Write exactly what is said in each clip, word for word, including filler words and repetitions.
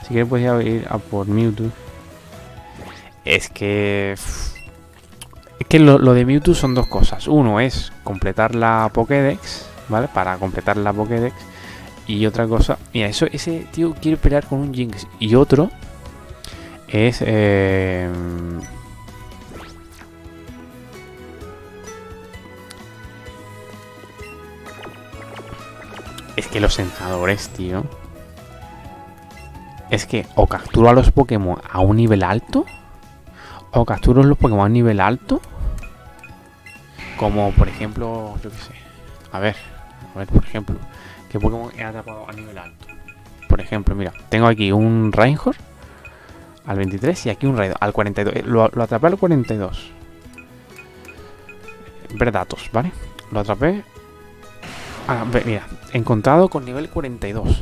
Si quieres puedes ir a por Mewtwo. Es que... Es que lo, lo de Mewtwo son dos cosas. Uno es completar la Pokédex, ¿vale? Para completar la Pokédex. Y otra cosa... Mira, eso, ese tío quiere pelear con un Jynx. Y otro es... Eh, es que los entrenadores, tío... Es que o capturo a los Pokémon a un nivel alto... O capturo los Pokémon a nivel alto. Como por ejemplo, yo qué sé. A ver, a ver, por ejemplo, ¿qué Pokémon he atrapado a nivel alto? Por ejemplo, mira, tengo aquí un Reinhardt al veintitrés y aquí un Raidon al cuarenta y dos. Lo, lo atrapé al cuarenta y dos. Ver datos, ¿vale? Lo atrapé. Ah, mira, encontrado con nivel cuarenta y dos.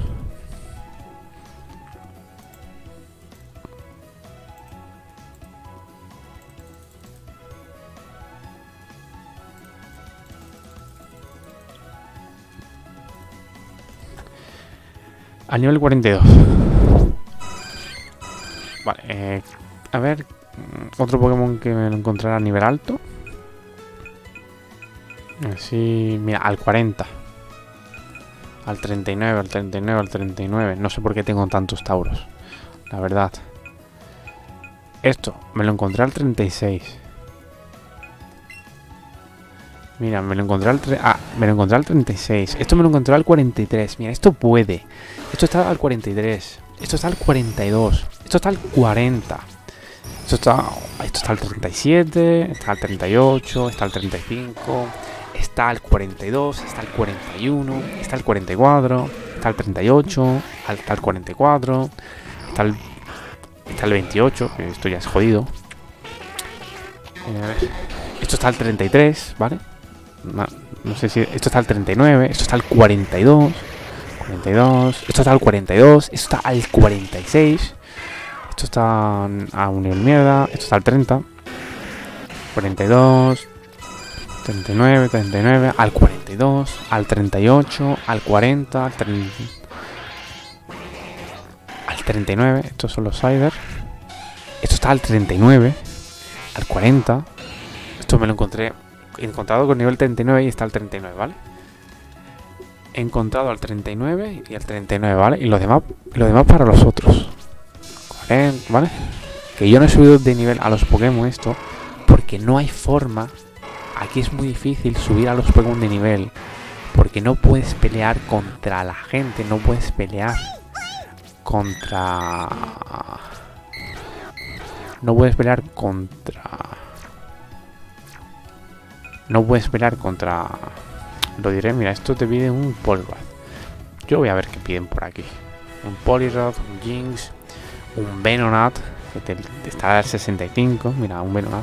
Al nivel cuarenta y dos. Vale, eh, a ver. Otro Pokémon que me lo encontrará a nivel alto. Así, mira, al cuarenta. Al treinta y nueve, al treinta y nueve, al treinta y nueve. No sé por qué tengo tantos Tauros, la verdad. Esto, me lo encontré al treinta y seis. Mira, me lo encontré al, ah, me lo encontré al treinta y seis. Esto me lo encontré al cuarenta y tres. Mira, esto puede. Esto está al cuarenta y tres. Esto está al cuarenta y dos. Esto está al cuarenta. Esto está, esto está al treinta y siete. Está al treinta y ocho. Está al treinta y cinco. Está al cuarenta y dos. Está al cuarenta y uno. Está al cuarenta y cuatro. Está al treinta y ocho. Está al cuarenta y cuatro. Está al, está al veintiocho. Que esto ya es jodido. Eh, a ver. Esto está al treinta y tres, ¿vale? No sé si... Esto está al treinta y nueve. Esto está al cuarenta y dos. cuarenta y dos. Esto está al cuarenta y dos. Esto está al cuarenta y seis. Esto está a un nivel mierda. Esto está al treinta. cuarenta y dos. treinta y nueve. treinta y nueve. Al cuarenta y dos. Al treinta y ocho. Al cuarenta. Al treinta. Al treinta y nueve. Estos son los Cider. Esto está al treinta y nueve. Al cuarenta. Esto me lo encontré... He encontrado con nivel treinta y nueve y está al treinta y nueve, ¿vale? He encontrado al treinta y nueve y al treinta y nueve, ¿vale? Y los demás, los demás para los otros, ¿vale? Que yo no he subido de nivel a los Pokémon esto porque no hay forma. Aquí es muy difícil subir a los Pokémon de nivel porque no puedes pelear contra la gente. No puedes pelear contra... No puedes pelear contra... No puedes pelear contra... Lo diré, mira, esto te pide un Poliwrath. Yo voy a ver qué piden por aquí. Un Poliwrath, un Jynx, un Venonat, que te, te está al sesenta y cinco. Mira, un Venonat.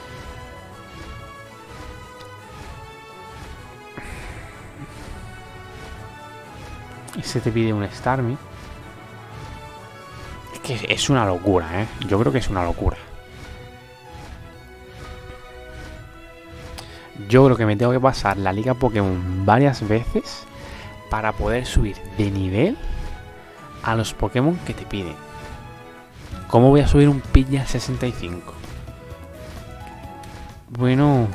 Ese te pide un Starmie. Es que es una locura, ¿eh? Yo creo que es una locura. Yo creo que me tengo que pasar la Liga Pokémon varias veces para poder subir de nivel a los Pokémon que te piden. ¿Cómo voy a subir un Pidgey al sesenta y cinco? Bueno...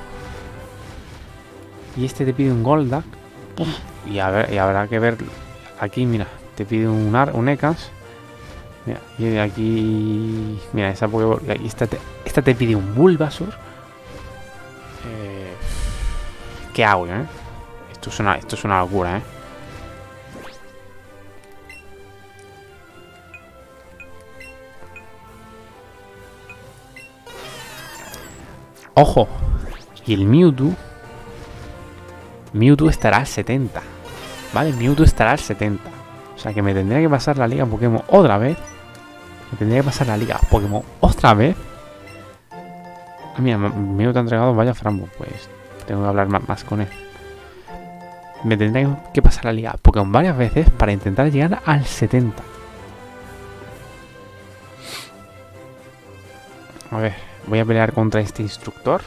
Y este te pide un Golduck. Y, a ver, y habrá que ver... Aquí, mira, te pide un, Ar un Ekans. Mira, y aquí... Mira, esa Pokéball... Esta te, esta te pide un Bulbasaur. ¿Qué hago, eh? Esto es una, esto es una locura, eh. ¡Ojo! Y el Mewtwo... Mewtwo estará al setenta. ¿Vale? Mewtwo estará al setenta. O sea que me tendría que pasar la Liga Pokémon otra vez. Me tendría que pasar la Liga Pokémon otra vez. Ah, mira, Mewtwo ha entregado vaya Frambo. Pues... Tengo que hablar más, más con él. Me tendré que pasar la Liga Pokémon varias veces para intentar llegar al setenta. A ver, voy a pelear contra este instructor.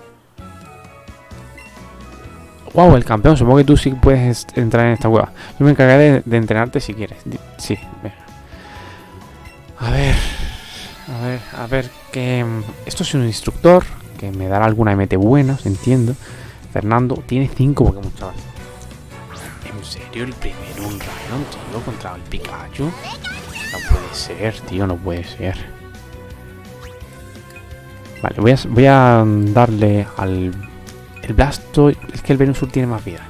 Wow, el campeón. Supongo que tú sí puedes entrar en esta cueva. Yo me encargaré de, de entrenarte si quieres. Sí, venga. A ver, a ver, a ver, que esto es un instructor que me dará alguna M T buena, entiendo. Fernando tiene cinco Pokémon, chaval. ¿En serio el primero un Rhydon, tío, contra el Pikachu? No puede ser, tío, no puede ser. Vale, voy a, voy a darle al... El Blastoise... Es que el Venusaur tiene más vida.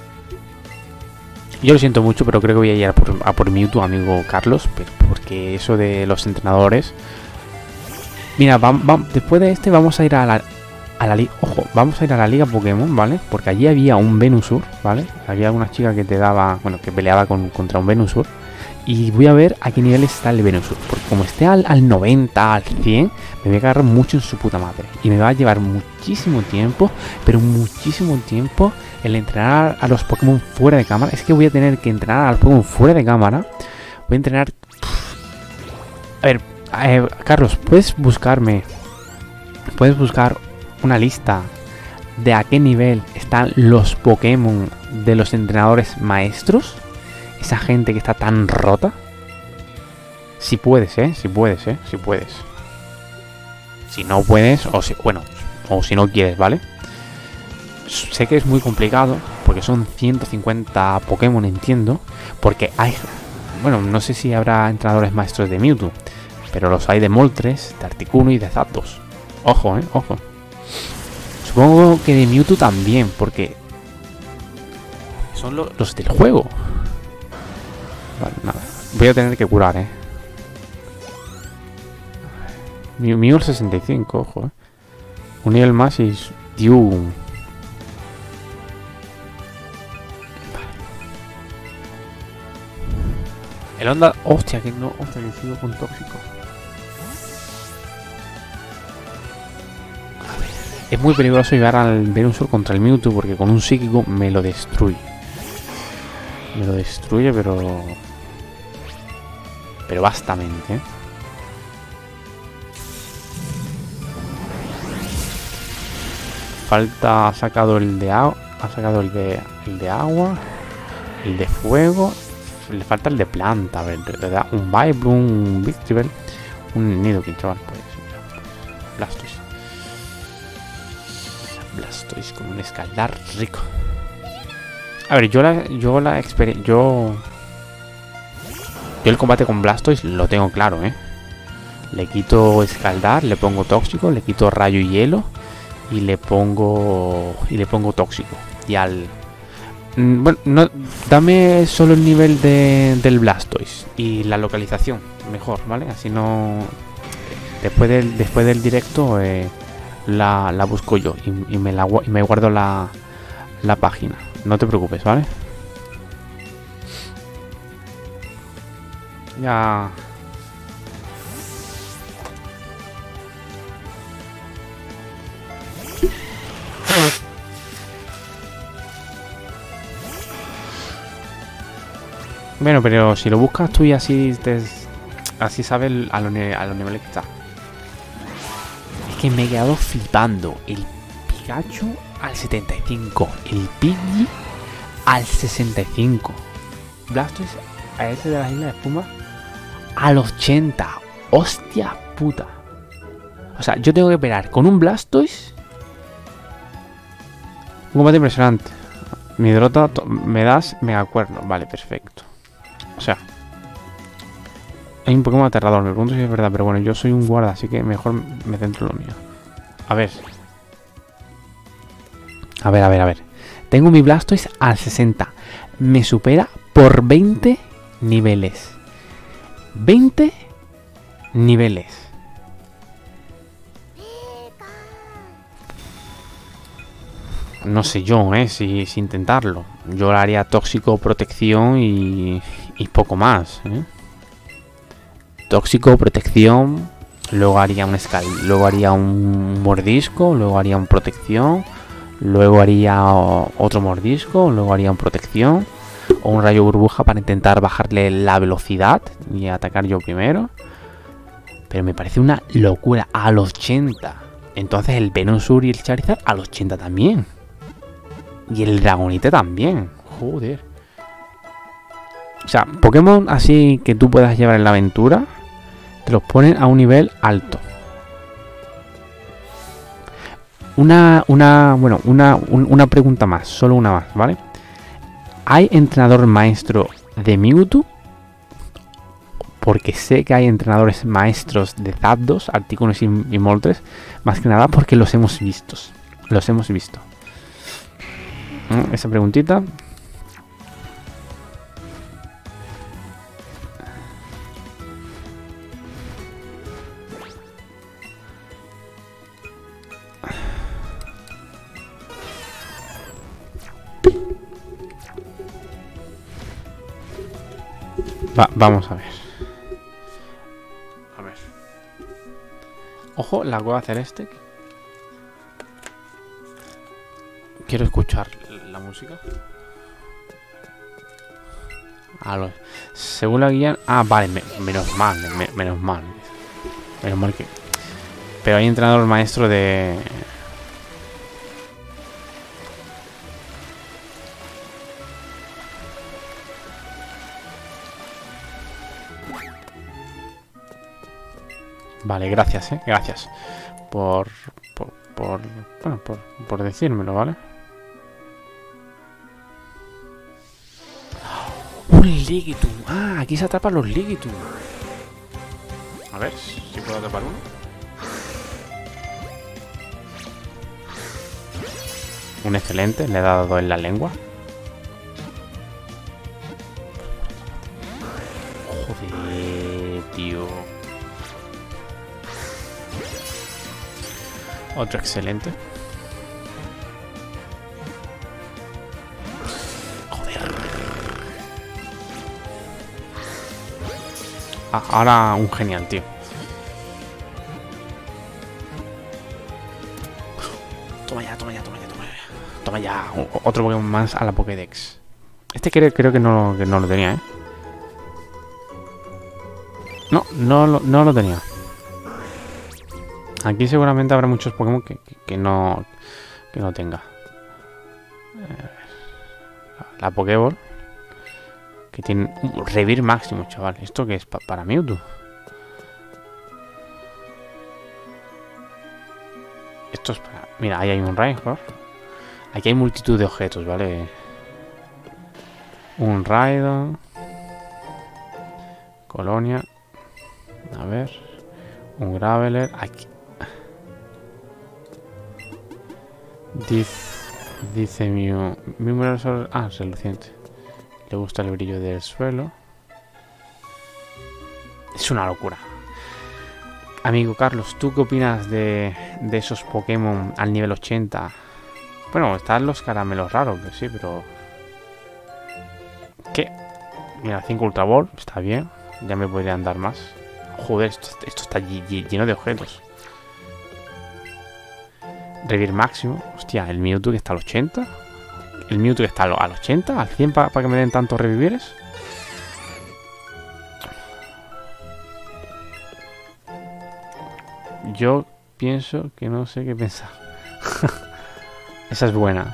Yo lo siento mucho, pero creo que voy a ir a por, a por Mewtwo, amigo Carlos. Pero porque eso de los entrenadores... Mira, va, va, después de este vamos a ir a la... A la liga... Ojo, vamos a ir a la liga Pokémon, ¿vale? Porque allí había un Venusaur, ¿vale? Había una chica que te daba... Bueno, que peleaba con, contra un Venusaur. Y voy a ver a qué nivel está el Venusaur. Porque como esté al, al noventa, al cien, me voy a agarrar mucho en su puta madre. Y me va a llevar muchísimo tiempo, pero muchísimo tiempo, el entrenar a los Pokémon fuera de cámara. Es que voy a tener que entrenar a los Pokémon fuera de cámara. Voy a entrenar... A ver, eh, Carlos, ¿puedes buscarme... ¿Puedes buscar una lista de a qué nivel están los Pokémon de los entrenadores maestros? Esa gente que está tan rota. Si puedes, eh. Si puedes, eh. Si puedes. Si no puedes, o si, bueno, o si no quieres, ¿vale? Sé que es muy complicado, porque son ciento cincuenta Pokémon, entiendo. Porque hay... Bueno, no sé si habrá entrenadores maestros de Mewtwo, pero los hay de Moltres, de Articuno y de Zapdos. Ojo, eh. Ojo. Supongo que de Mewtwo también, porque son lo, los del juego. Vale, nada. Voy a tener que curar, eh. Mew el sesenta y cinco, ojo, eh. Un nivel más y... Diu. Vale. El onda... Hostia, que no... Hostia, que sigo con tóxico. A ver. Es muy peligroso llevar al Venusaur contra el Mewtwo porque con un psíquico me lo destruye. Me lo destruye, pero... Pero bastante, ¿eh? Falta... Ha sacado el de agua. Ha sacado el de... El de agua. El de fuego. Le falta el de planta. A ver, le da un Vileplume, un Victreebel, un Nidoking, chaval. Pues, pues, Blastoise. Blastoise con un escaldar rico. A ver, yo la... Yo la experiencia... Yo... Yo el combate con Blastoise lo tengo claro, ¿eh? Le quito escaldar, le pongo tóxico, le quito rayo y hielo y le pongo y le pongo tóxico. Y al bueno, no, dame solo el nivel de, del Blastoise y la localización, mejor, ¿vale? Así no después del después del directo eh, la, la busco yo y, y me la y me guardo la la página. No te preocupes, ¿vale? Ya. Bueno, pero si lo buscas tú y así te, así sabes a los niveles que está. Es que me he quedado flipando. El Pikachu al setenta y cinco, el Pidgey al sesenta y cinco, Blastoise a este de la isla de espuma al ochenta. Hostia puta. O sea, yo tengo que pelear con un Blastoise. Un combate impresionante. Mi derrota me das megacuerno. Vale, perfecto. O sea, hay un Pokémon aterrador. Me pregunto si es verdad, pero bueno, yo soy un guarda, así que mejor me centro en lo mío. A ver. A ver, a ver, a ver. Tengo mi Blastoise al sesenta. Me supera por veinte niveles. veinte niveles. No sé yo, eh, si, si intentarlo. Yo le haría tóxico, protección y, y poco más, ¿eh? Tóxico, protección. Luego haría un escal, luego haría un mordisco, luego haría un protección, luego haría otro mordisco, luego haría un protección o un rayo burbuja para intentar bajarle la velocidad y atacar yo primero. Pero me parece una locura. Al ochenta. Entonces el Venusaur y el Charizard al ochenta también. Y el Dragonite también. Joder. O sea, Pokémon así que tú puedas llevar en la aventura te los ponen a un nivel alto. Una, una, bueno, una, un, una pregunta más, solo una más, ¿vale? ¿Hay entrenador maestro de Mewtwo? Porque sé que hay entrenadores maestros de Zapdos, Articunos y, y Moltres, más que nada porque los hemos visto. Los hemos visto. ¿Mm? Esa preguntita. Va, vamos a ver. A ver. Ojo, la cueva celeste. Quiero escuchar la música. A lo, según la guía... Ah, vale, me, menos mal, me, menos mal. Menos mal que... Pero hay entrenador maestro de... Vale, gracias, eh, gracias por, por, por, bueno, por, por decírmelo, ¿vale? Un Ligitum. Ah, aquí se atrapan los Ligitum. A ver si puedo atrapar uno. Un excelente, le he dado en la lengua. Joder, tío. Otro excelente. Joder. Ah, ahora un genial, tío. Toma ya, toma ya, toma ya, toma ya. Toma ya. O otro Pokémon más a la Pokédex. Este creo, creo que, no, que no lo tenía, ¿eh? No, no, lo- no lo tenía. Aquí seguramente habrá muchos Pokémon que, que, que no que no tenga. Eh, la Pokéball. Que tiene un revir máximo, chaval. ¿Esto qué es? Pa para Mewtwo. Esto es para... Mira, ahí hay un Reinhardt. Aquí hay multitud de objetos, ¿vale? Un Raidon. Colonia. A ver. Un Graveler. Aquí. Dice, dice Mew. Mew sobre... Ah, reluciente. Le gusta el brillo del suelo. Es una locura. Amigo Carlos, ¿tú qué opinas de, de esos Pokémon al nivel ochenta? Bueno, están los caramelos raros, que sí, pero... ¿Qué? Mira, cinco Ultra Ball, está bien. Ya me podrían dar más. Joder, esto, esto está lleno de objetos. Revir máximo. Hostia, el Mewtwo que está al ochenta. El Mewtwo que está al ochenta, al cien para pa que me den tantos revivires. Yo pienso que no sé qué pensar. Esa es buena.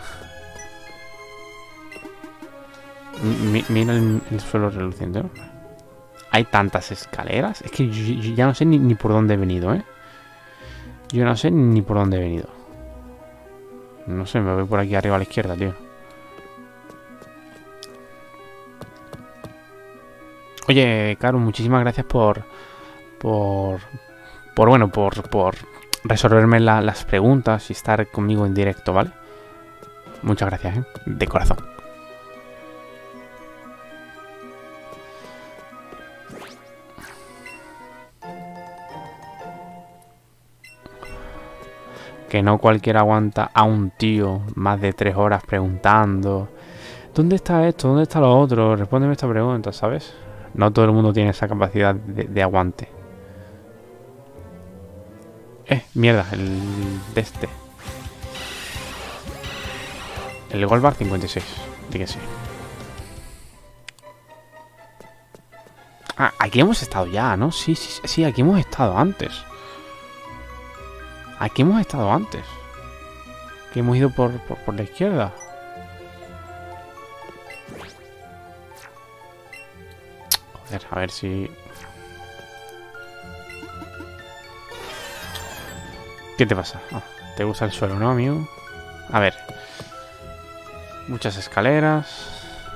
Mi, mira el, el suelo reluciente, ¿no? Hay tantas escaleras. Es que yo, yo ya no sé ni, ni por dónde he venido, ¿eh? Yo no sé ni por dónde he venido. No sé, me voy por aquí arriba a la izquierda, tío. Oye, Caro, muchísimas gracias por... Por... Por, bueno, por... Por resolverme la, las preguntas y estar conmigo en directo, ¿vale? Muchas gracias, ¿eh? De corazón. Que no cualquiera aguanta a un tío más de tres horas preguntando ¿dónde está esto? ¿Dónde está lo otro? Respóndeme esta pregunta, ¿sabes? No todo el mundo tiene esa capacidad de, de aguante. Eh, mierda, el de este. El Golbar cincuenta y seis. Di que sí. Ah, aquí hemos estado ya, ¿no? Sí, sí, sí, aquí hemos estado antes. Aquí hemos estado antes. Que hemos ido por, por, por la izquierda. Joder, a ver si... ¿Qué te pasa? Ah, ¿te gusta el suelo, no, amigo? A ver. Muchas escaleras.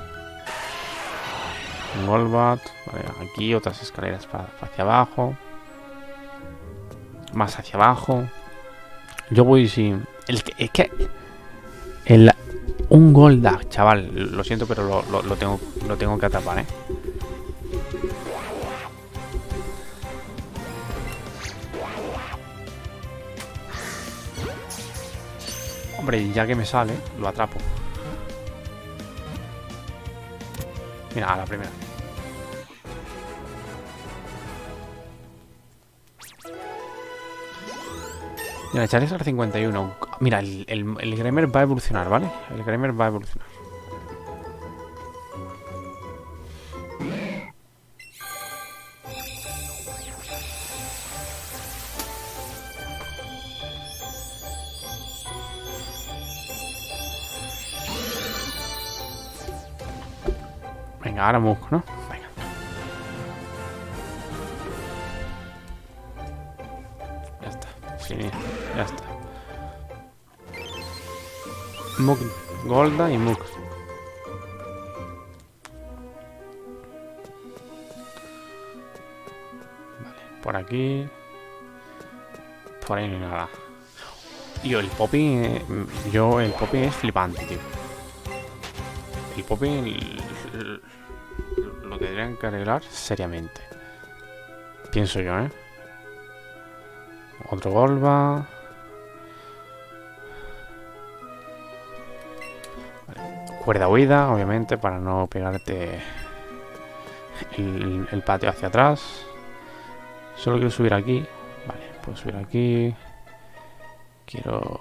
Un Golbat. Vale, aquí otras escaleras para, para hacia abajo. Más hacia abajo. Yo voy sin... El que... Es que... El... Un Goldak, chaval. Lo siento, pero lo, lo, lo, tengo, lo tengo que atrapar, ¿eh? Hombre, ya que me sale, lo atrapo. Mira, a la primera. Mira, el Charizard cincuenta y uno. Mira, el, el, el Gremer va a evolucionar, ¿vale? El Gremer va a evolucionar. Venga, ahora Muk, ¿no? Venga. Ya está. Sí, ya está. Muk, Golda y Muk. Vale, por aquí. Por ahí no hay nada. Tío, el Poppy... Eh, yo, el Poppy es flipante, tío. El Poppy... El, el, lo tendrían que arreglar seriamente. Pienso yo, ¿eh? Otro Golba. Vale. Cuerda huida, obviamente, para no pegarte el, el patio hacia atrás. Solo quiero subir aquí. Vale, puedo subir aquí. Quiero...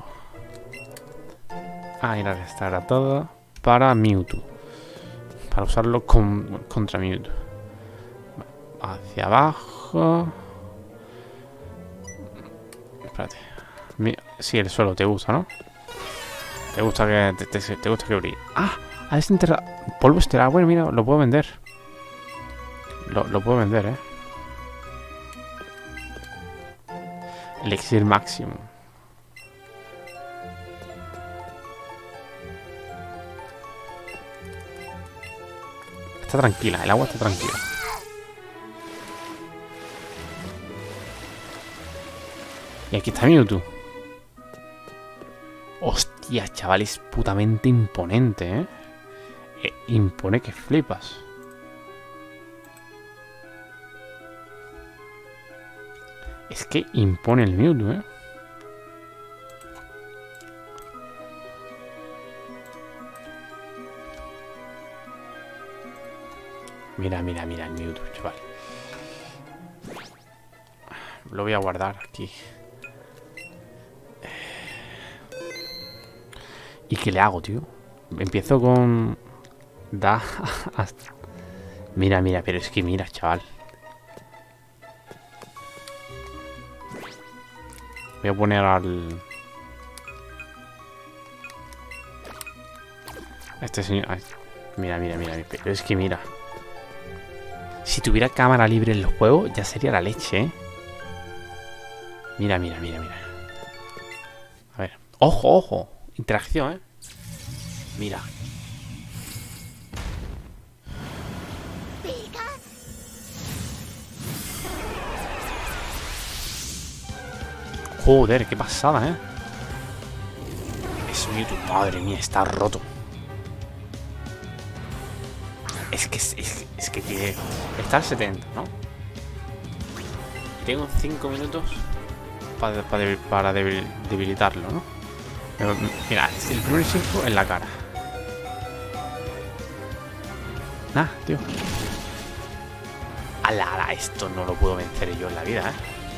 Ah, ir a restar a todo. Para Mewtwo. Para usarlo con, contra Mewtwo. Hacia abajo. Espérate. Sí, el suelo te gusta, ¿no? Te gusta que te, te, te gusta que brille. Ah, ha desenterrado polvo estelar. Bueno, mira, lo puedo vender. Lo, lo puedo vender, eh. Elixir máximo. Está tranquila, el agua está tranquila. Y aquí está Mewtwo. Hostia, chaval, es putamente imponente, ¿eh? eh impone que flipas. Es que impone el Mewtwo, ¿eh? Mira, mira, mira el Mewtwo, chaval. Lo voy a guardar aquí. ¿Y qué le hago, tío? Empiezo con... Da... hasta... Mira, mira, pero es que mira, chaval. Voy a poner al... Este señor... Mira, mira, mira. Pero es que mira. Si tuviera cámara libre en el juego, ya sería la leche, ¿eh? Mira, mira, mira, mira. A ver. ¡Ojo, ojo! Interacción, ¿eh? Mira. Joder, qué pasada, ¿eh? Es Mewtwo, madre mía, está roto. Es que, es, es que tiene... Está al setenta, ¿no? Tengo cinco minutos para, para, para debil, debilitarlo, ¿no? Pero, mira, el primer cinco en la cara. Nah, tío. Ala, ala, esto no lo puedo vencer yo en la vida, ¿eh?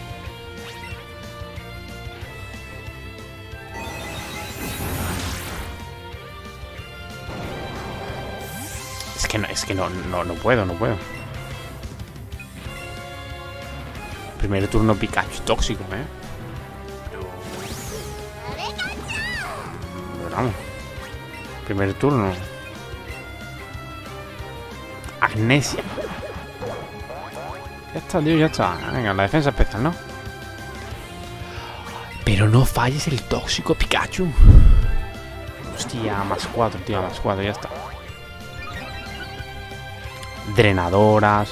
Es que no, es que no, no, no puedo, no puedo. Primer turno Pikachu tóxico, ¿eh? Pero vamos. Primer turno. Agnesia. Ya está, tío, ya está. Venga, la defensa especial, ¿no? Pero no falles el tóxico, Pikachu. Hostia, más cuatro, tío, más cuatro, ya está. Drenadoras.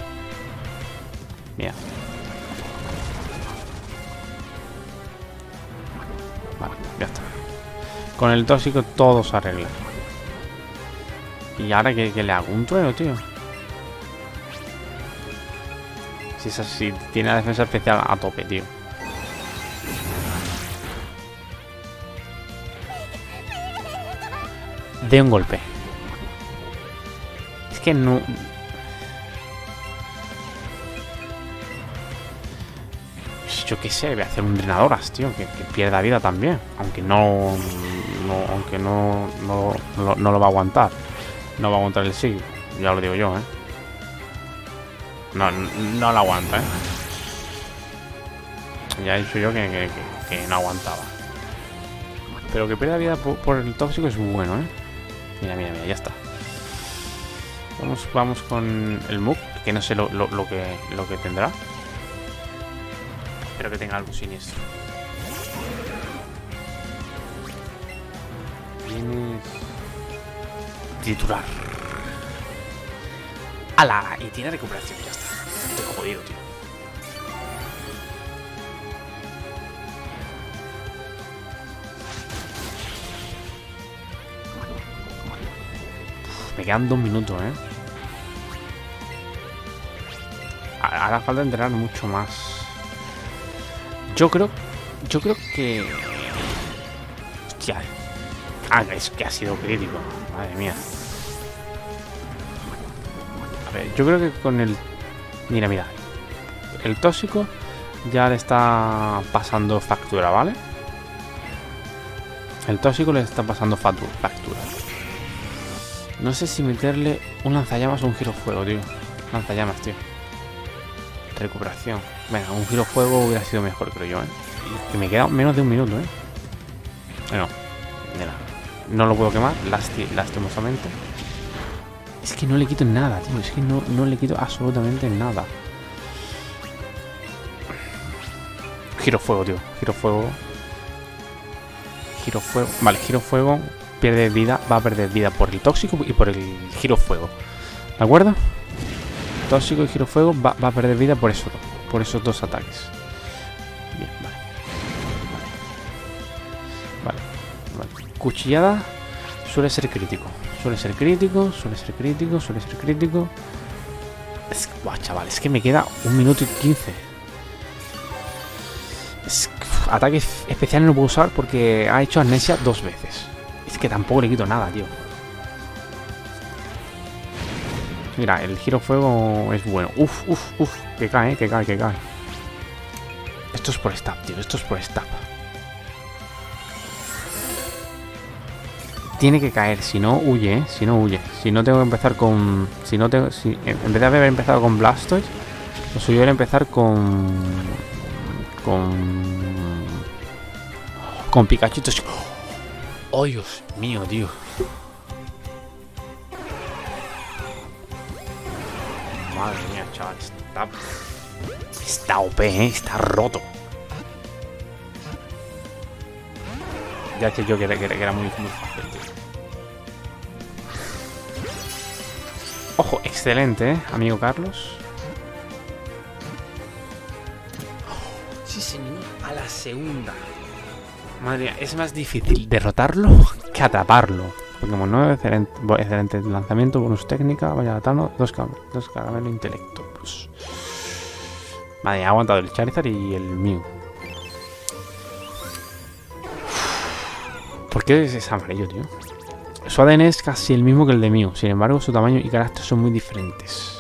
Mira. Vale, ya está. Con el tóxico todo se arregla. Y ahora que, que le hago un trueno, tío. Si es así, tiene la defensa especial a tope, tío. De un golpe. Es que no... Yo qué sé, voy a hacer un drenadoras, tío, que, que pierda vida también. Aunque no... no aunque no no, no no lo va a aguantar. No va a aguantar el sí. Ya lo digo yo, ¿eh? No, no, no lo aguanta, ¿eh? Ya he dicho yo que, que, que, que no aguantaba. Pero que pierda vida por, por el tóxico es bueno, ¿eh? Mira, mira, mira, ya está. Vamos, vamos con el Muk, que no sé lo, lo, lo, que, lo que tendrá. Espero que tenga algo siniestro. Tienes... Triturar. ¡Hala! Y tiene recuperación, ya está. Estoy jodido, tío. Uf, me quedan dos minutos, ¿eh? Ahora falta entrenar mucho más. Yo creo... Yo creo que... Hostia. Ah, es que ha sido crítico. Madre mía. A ver, yo creo que con el... Mira, mira. El tóxico ya le está pasando factura, ¿vale? El tóxico le está pasando factura. No sé si meterle un lanzallamas o un girofuego, tío. Lanzallamas, tío. Recuperación. Venga, un girofuego hubiera sido mejor, creo yo, ¿eh? Que me queda menos de un minuto, ¿eh? Bueno, mira. No lo puedo quemar, lasti lastimosamente. Es que no le quito nada, tío. Es que no, no le quito absolutamente nada. Girofuego, tío. Girofuego. Girofuego. Vale, girofuego pierde vida. Va a perder vida por el tóxico y por el girofuego. ¿De acuerdo? Tóxico y girofuego va, va a perder vida por eso, por esos dos ataques. Bien, vale. Vale. Vale. Vale. Cuchillada suele ser crítico. Suele ser crítico, suele ser crítico, suele ser crítico. Es, buah, chaval, es que me queda un minuto y quince. Es, uf, ataque especial no lo puedo usar porque ha hecho amnesia dos veces. Es que tampoco le quito nada, tío. Mira, el girofuego es bueno. Uf, uf, uf. Que cae, que cae, que cae. Esto es por stab, tío. Esto es por stab. Tiene que caer, si no huye, ¿eh? Si no huye. Si no tengo que empezar con... Si no tengo... Si, en vez de haber empezado con Blastoise, lo suyo era empezar con... Con... Con Pikachu. ¡Oh, Dios mío, tío! Madre mía, chaval. Está... Está O P, ¿eh? Está roto. Ya que yo que era, que era, que era muy, muy fácil, tío. Ojo, excelente, ¿eh? Amigo Carlos. Oh, sí, señor. A la segunda. Madre mía, es más difícil derrotarlo que atraparlo. Pokémon nueve, excelente, excelente lanzamiento, bonus técnica, vaya atano, dos, dos caramelo intelecto. Pues... Madre, ha aguantado el Charizard y el Mew. ¿Por qué es amarillo, tío? Su A D N es casi el mismo que el de Mew. Sin embargo, su tamaño y carácter son muy diferentes.